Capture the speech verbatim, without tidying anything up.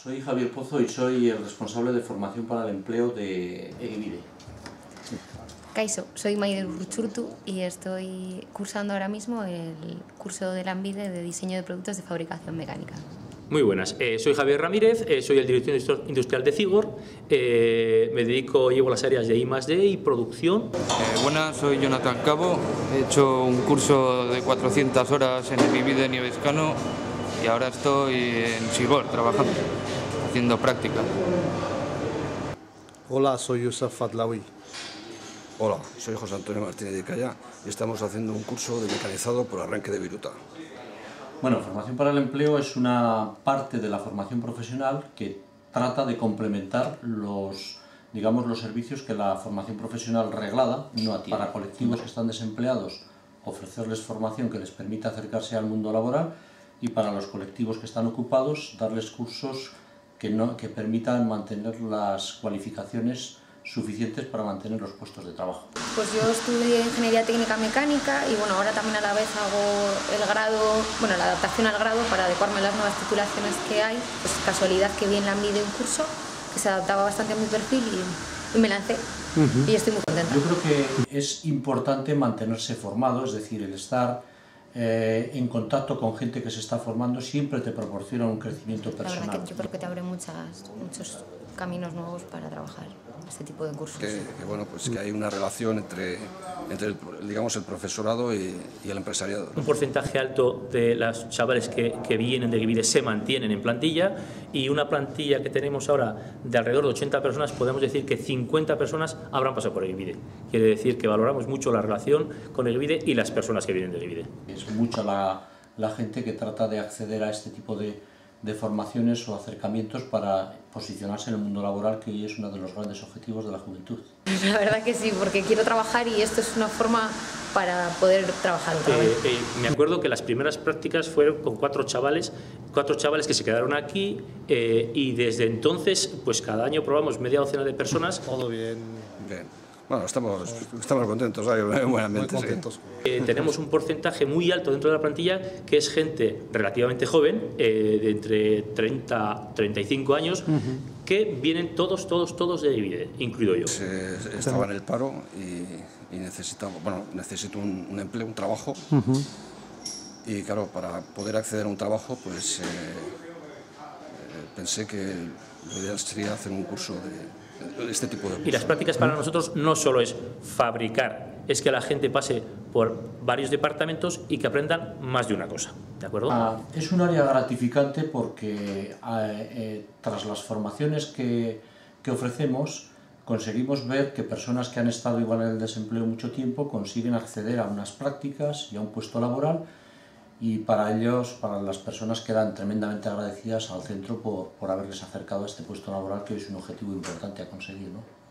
Soy Javier Pozo y soy el responsable de formación para el empleo de Egibide. Kaixo, soy Maider Urchurtu y estoy cursando ahora mismo el curso de Lanbide de diseño de productos de fabricación mecánica. Muy buenas, eh, soy Javier Ramírez, eh, soy el director industrial de Cigor, eh, me dedico, llevo las áreas de I más D y producción. Eh, buenas, soy Jonathan Cabo, he hecho un curso de cuatrocientas horas en Egibide Nievescano y ahora estoy en Cigor trabajando, haciendo práctica. Hola, soy Yusuf Fadlawi. Hola, soy José Antonio Martínez de Calla y estamos haciendo un curso de mecanizado por arranque de viruta. Bueno, formación para el empleo es una parte de la formación profesional que trata de complementar los, digamos, los servicios que la formación profesional reglada no atiende. Para colectivos que están desempleados, ofrecerles formación que les permita acercarse al mundo laboral, y para los colectivos que están ocupados, darles cursos que, no, que permitan mantener las cualificaciones suficientes para mantener los puestos de trabajo. Pues yo estudié Ingeniería Técnica Mecánica y bueno, ahora también a la vez hago el grado, bueno, la adaptación al grado para adecuarme a las nuevas titulaciones que hay. Pues casualidad que vi en Lanbide un curso que se adaptaba bastante a mi perfil y, y me lancé. Uh-huh. Y estoy muy contenta. Yo creo que es importante mantenerse formado, es decir, el estar eh, en contacto con gente que se está formando siempre te proporciona un crecimiento personal. La verdad que yo creo que te abre muchas, muchos caminos nuevos para trabajar este tipo de cursos. Que, que bueno, pues que hay una relación entre, entre el, digamos, el profesorado y, y el empresariado. Un porcentaje alto de los chavales que, que vienen de Egibide se mantienen en plantilla, y una plantilla que tenemos ahora de alrededor de ochenta personas, podemos decir que cincuenta personas habrán pasado por Egibide. Quiere decir que valoramos mucho la relación con Egibide y las personas que vienen de Egibide. Es mucha la, la gente que trata de acceder a este tipo de de formaciones o acercamientos para posicionarse en el mundo laboral, que hoy es uno de los grandes objetivos de la juventud. La verdad que sí, porque quiero trabajar y esto es una forma para poder trabajar otra vez. Eh, eh, me acuerdo que las primeras prácticas fueron con cuatro chavales, cuatro chavales que se quedaron aquí eh, y desde entonces, pues cada año probamos media docena de personas. Todo bien. Bien. Bueno, estamos, estamos contentos, hay buenamente, muy contentos. Sí. Eh, tenemos un porcentaje muy alto dentro de la plantilla que es gente relativamente joven, eh, de entre treinta a treinta y cinco años, uh-huh. que vienen todos, todos, todos de Egibide, incluido yo. Se, estaba en el paro y, y necesitaba, bueno, necesito un, un empleo, un trabajo, uh-huh. y claro, para poder acceder a un trabajo, pues eh, eh, pensé que lo ideal sería hacer un curso de este tipo de cursos. Y las prácticas para nosotros no solo es fabricar, es que la gente pase por varios departamentos y que aprendan más de una cosa, ¿de acuerdo? Ah, es un área gratificante porque eh, tras las formaciones que, que ofrecemos conseguimos ver que personas que han estado igual en el desempleo mucho tiempo consiguen acceder a unas prácticas y a un puesto laboral, y para ellos, para las personas, quedan tremendamente agradecidas al centro por, por haberles acercado a este puesto laboral, que es un objetivo importante a conseguir, ¿no?